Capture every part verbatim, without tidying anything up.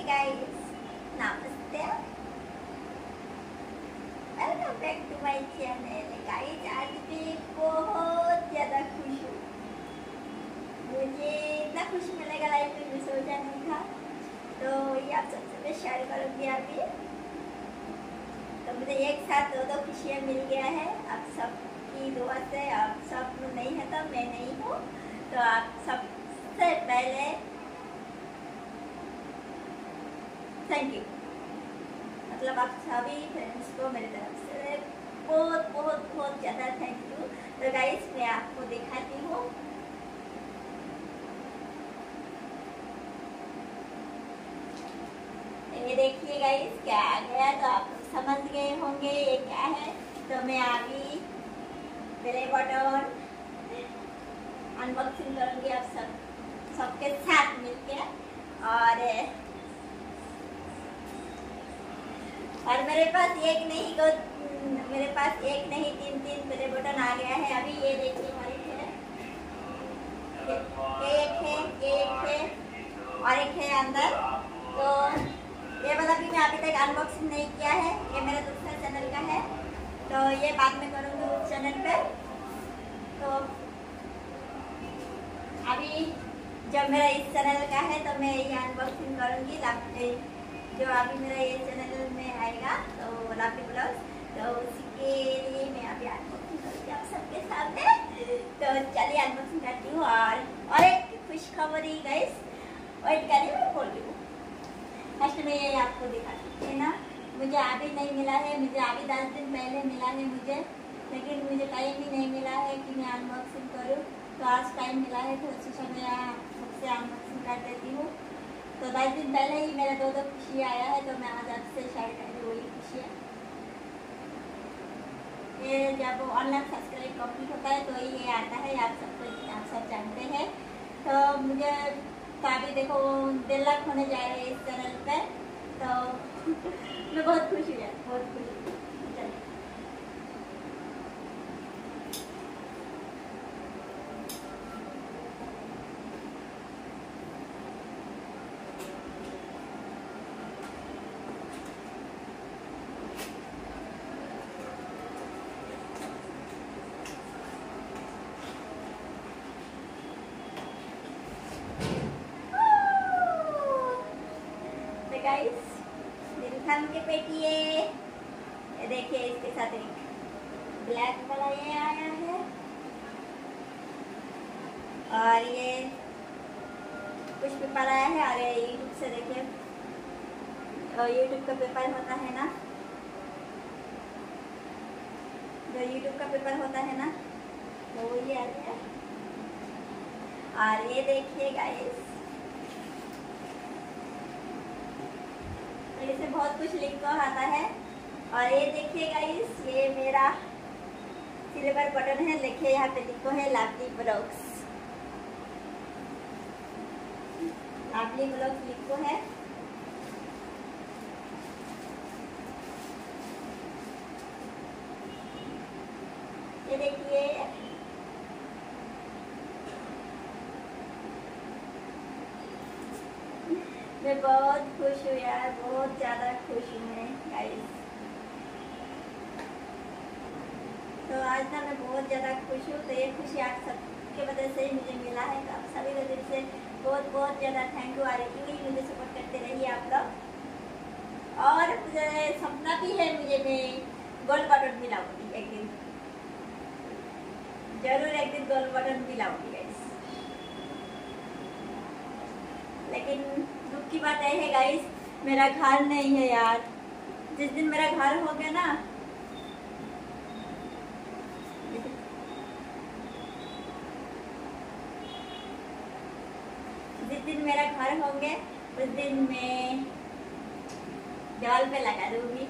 Guys, नमस्ते, welcome back to my channel. Guys आज मैं बहुत ज़्यादा खुश हूँ। मुझे इतना खुश मिलेगा लाइफ में मैं सोचा नहीं था, तो ये आप सबसे मैं शेयर करूँगी अभी। तो मुझे एक साथ दो दो खुशियाँ मिल गया है आप सबकी दुआ से। आप सब नहीं है तो मैं नहीं हूँ, तो आप सबसे पहले थैंक यू, मतलब आप सभी फ्रेंड्स को मेरी तरफ से बहुत बहुत बहुत ज़्यादा थैंक यू। तो गाइस मैं आपको दिखाती हूँ। ये देखिए गाइस क्या आ गया, तो आप समझ गए होंगे ये क्या है। तो मैं अभी बेले बटन अनबॉक्सिंग करूँगी आप सब सबके साथ मिलके। और और मेरे पास एक नहीं दो, मेरे पास एक नहीं तीन तीन प्ले बटन आ गया है अभी। ये देखिए हमारी है, ये एक है, ये एक है और एक है अंदर। तो ये वाला भी मैं अभी तक अनबॉक्सिंग नहीं किया है, ये मेरा दूसरा चैनल का है, तो ये बाद में करूँगी उस चैनल पे। तो अभी जब मेरा इस चैनल का है तो मैं ये अनबॉक्सिंग करूँगी। जो अभी मेरा ये चैनल में आएगा तो लापी ब्लॉग्स, तो उसी के लिए मैं अभी अनबॉक्सिंग करूँगी आप सबके सामने। तो चलिए अनबॉक्सिंग करती हूँ। और और एक खुश खबर ही गाइस, वेट करिए मैं बोल रही हूँ। फर्स्ट में ये आपको दिखाती है ना, मुझे अभी नहीं मिला है, मुझे अभी दस दिन पहले मिला है मुझे, लेकिन मुझे टाइम ही नहीं मिला है कि मैं अनबॉक्सिंग करूँ। तो आज टाइम मिला है तो उसी समय सबसे अनबॉक्सिंग कर देती हूँ। तो दस दिन पहले ही मेरा दो दो खुशी आया है, तो मैं आज आपसे शेयर कर रही हूँ वही खुशियाँ। ये जब ऑनलाइन सब्सक्राइब कंप्लीट होता है तो ये आता है, आप सबको आप सब जानते हैं। तो मुझे तो अभी देखो डेढ़ लाख होने जा रहे हैं इस चैनल पे, तो मैं बहुत खुश हूँ यार, बहुत खुश हूँ। गाइस मेरी थम के पेटी है, ये देखिए इसके साथ एक ब्लैक वाला ये आया है, और ये कुछ पेपर आया है। और ये यूट्यूब से देखिए, और यूट्यूब का पेपर होता है ना, जो यूट्यूब का पेपर होता है ना, तो वो ये आ गया। और ये देखिए गाइस, इसमें बहुत कुछ लिखा आता है। और ये देखिए गाइस, ये मेरा सिल्वर बटन है, लिखे यहाँ पे लिखो है लावली ब्लॉग्स, लावली ब्लॉग्स लिखो है। ये देखिए मैं बहुत खुश हूँ यार, बहुत ज़्यादा खुश हूँ मैं गाइस। तो आज ना मैं बहुत ज़्यादा खुश हूँ। तो ये खुशी आप सबके वजह से ही मुझे मिला है, तो आप सभी वजह से बहुत बहुत ज़्यादा थैंक यू। और यूँ ही मुझे सपोर्ट करते रहिए आप लोग। और मुझे सपना भी है, मुझे मैं गोल्ड बटन भी लाऊंगी एक दिन, जरूर एक दिन गोल्ड बटन भी लाऊंगी गाइस। लेकिन दुख की बात यह है गाइस, मेरा घर नहीं है यार। जिस दिन मेरा घर हो गया ना, जिस दिन मेरा घर होंगे उस दिन मैं दीवार पे लगा दूंगी,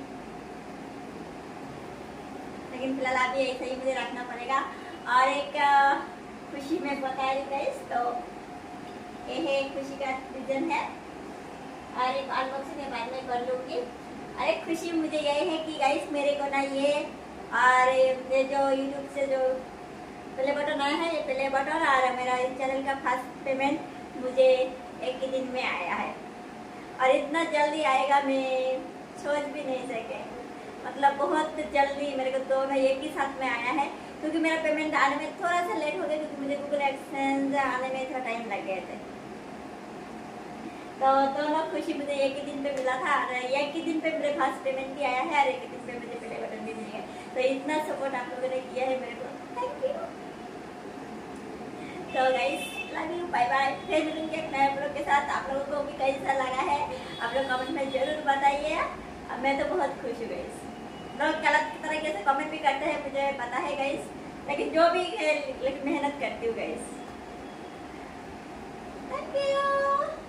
लेकिन फिलहाल अभी ऐसे ही मुझे रखना पड़ेगा। और एक खुशी में बता रही गाइस, तो ये है खुशी का रीजन है। और एक अनबॉक्सिंग मैं बाद में कर लूँगी। और एक खुशी मुझे यही है कि गाइस मेरे को ना ये और ये जो यूट्यूब से जो प्ले बटन आया है, ये प्ले बटन और मेरा इस चैनल का फर्स्ट पेमेंट मुझे एक ही दिन में आया है। और इतना जल्दी आएगा मैं सोच भी नहीं सके। मतलब बहुत जल्दी मेरे को दो में एक ही साथ में आया है, क्योंकि मेरा पेमेंट आने में थोड़ा सा लेट हो गया, क्योंकि मुझे गूगल एडसेंस आने में थोड़ा टाइम लग गए थे। तो दोनों खुशी मुझे एक ही दिन पे मिला था, और एक ही दिन पे मेरे पास पेमेंट भी आया है और एक ही दिन पे मुझे प्ले बटन भी मिल गया। तो इतना सपोर्ट आप लोगों ने किया है मेरे को, थैंक यू। तो guys love you, bye bye. फिर मिलूंगी एक नए ब्लॉग के साथ। आप लोगों को भी कैसा लगा है आप लोग कमेंट में जरूर बताइए। अब मैं तो बहुत खुश हूँ गाइस। लोग गलत तरीके से कमेंट भी करते हैं, मुझे पता है गाइस, लेकिन जो भी है लेकिन मेहनत करती हूँ गाइस। Thank you.